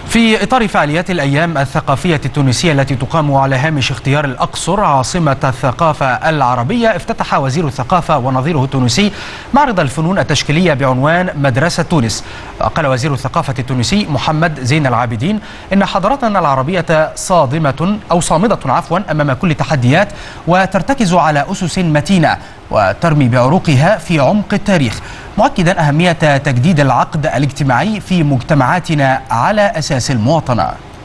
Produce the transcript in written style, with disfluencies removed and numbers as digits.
في إطار فعاليات الأيام الثقافية التونسية التي تقام على هامش اختيار الأقصر عاصمة الثقافة العربية، افتتح وزير الثقافة ونظيره التونسي معرض الفنون التشكيلية بعنوان مدرسة تونس. قال وزير الثقافة التونسي محمد زين العابدين إن حضارتنا العربية صامدة أمام كل التحديات، وترتكز على أسس متينة وترمي بعروقها في عمق التاريخ، مؤكدا أهمية تجديد العقد الاجتماعي في مجتمعاتنا على أساس المواطنة.